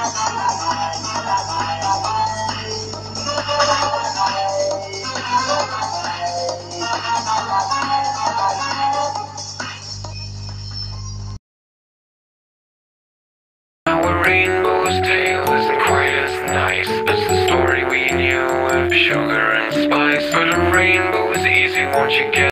Our rainbow's tale isn't quite as nice as the story we knew of sugar and spice, but a rainbow is easy once you get